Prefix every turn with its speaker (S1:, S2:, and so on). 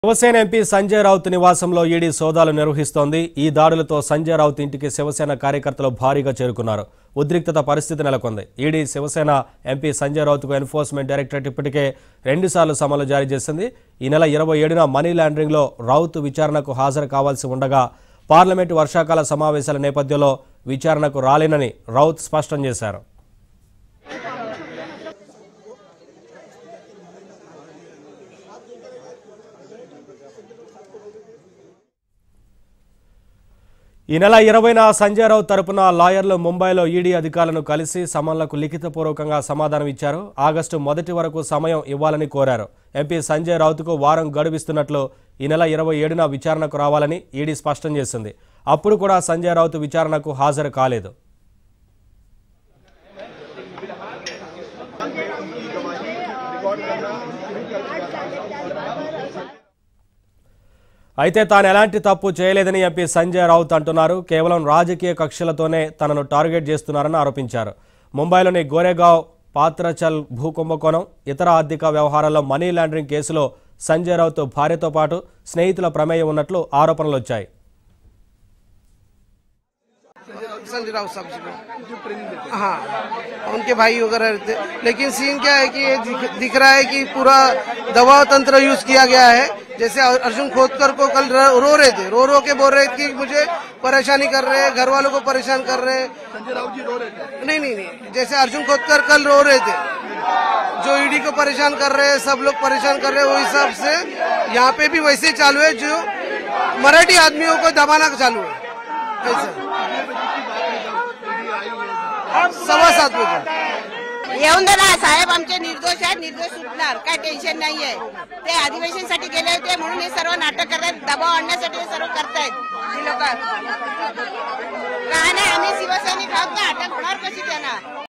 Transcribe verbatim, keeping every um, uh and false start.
S1: Shiv Sena MP Sanjay Raut నివాసంలో ED సోదాలు నిర్వహిస్తోంది। ఈ దాడులతో సంజయ్ రౌత్ ఇంటికి శివసేన కార్యకర్తలు భారీగా చేరుకున్నారు। ఉద్రిక్తత పరిస్థితి నెలకొంది। ఈడీ శివసేన ఎంపీ సంజయ్ రౌత్కు ఎన్ఫోర్స్మెంట్ డైరెక్టరేట్ ఇప్పటికే రెండుసార్లు సమన్లు జారీ చేసింది। ఈ నెల ఇరవై ఏడున మనీ లాండరింగ్లో రౌత్ విచారణకు హాజరు కావాల్సి ఉండగా పార్లమెంటు వర్షాకాల సమావేశాల నేపథ్యంలో విచారణకు రాలేనని రౌత్ స్పష్టం చేశారు। ఈ నెల ఇరవైన సంజయ్ రౌత్ తరపున లాయర్లు ముంబైలో ఈడీ అధికారులను కలిసి సమన్లకు లిఖితపూర్వకంగా సమాధానం ఇచ్చారు। ఆగస్టు మొదటి వరకు సమయం ఇవ్వాలని కోరారు। ఎంపీ సంజయ్ రౌత్కు వారం గడువిస్తున్నట్లు ఈ నెల ఇరవై ఏడున విచారణకు రావాలని ఈడీ స్పష్టం చేసింది। అప్పుడు కూడా సంజయ్ రౌత్ విచారణకు హాజరు కాలేదు। అయితే తాను ఎలాంటి తప్పు చేయలేదని ఎంపీ సంజయ్ రౌత్ అంటున్నారు। కేవలం రాజకీయ కక్షలతోనే తనను టార్గెట్ చేస్తున్నారని ఆరోపించారు। ముంబైలోని గోరేగావ్ పాత్రచల్ భూ కుంభకోణం ఇతర ఆర్థిక వ్యవహారాల్లో మనీ లాండరింగ్ కేసులో సంజయ్ రౌత్ భార్యతో పాటు స్నేహితుల ప్రమేయం ఉన్నట్లు ఆరోపణలు వచ్చాయి।
S2: संजय राउत साहब जी, हाँ उनके भाई वगैरह रहते, लेकिन सीन क्या है कि ये दिख, दिख रहा है कि पूरा दबाव तंत्र यूज किया गया है। जैसे अर्जुन खोदकर को कल रो रहे थे, रो रो के बोल रहे थे कि मुझे परेशानी कर रहे हैं, घर वालों को परेशान कर रहे हैं। संजय राउत जी रो रहे थे? नहीं नहीं नहीं, जैसे अर्जुन खोदकर कल रो रहे थे, जो ईडी को परेशान कर रहे हैं, सब लोग परेशान कर रहे हैं, वो हिसाब से यहाँ पे भी वैसे चालू है जो मराठी आदमियों को दबाना चालू है। ऐसे सवा सात बजे
S3: येऊन दे ना साहेब, आमचे निर्दोष आहेत, निर्दोष सुटणार, काय टेन्शन नाहीये। ते अधिवेशनासाठी गेले होते म्हणून हे सर्व नाटक करतात, दबाव आणण्यासाठी हे सर्व करतायत ही लोक।